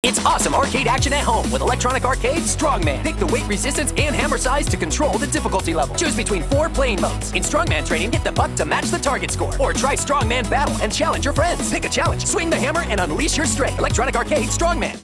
It's awesome arcade action at home with electronic arcade Strongman. Pick the weight resistance and hammer size to control the difficulty level. Choose between 4 playing modes. In Strongman training, hit the puck to match the target score. Or try Strongman Battle and challenge your friends. Pick a challenge, swing the hammer, and unleash your strength. Electronic arcade Strongman.